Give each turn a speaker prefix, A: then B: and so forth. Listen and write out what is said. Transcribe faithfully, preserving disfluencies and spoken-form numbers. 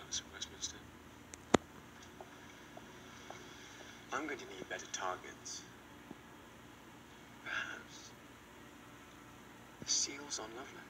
A: Palace in Westminster. I'm going to need better targets. Perhaps the seals on Love Letters.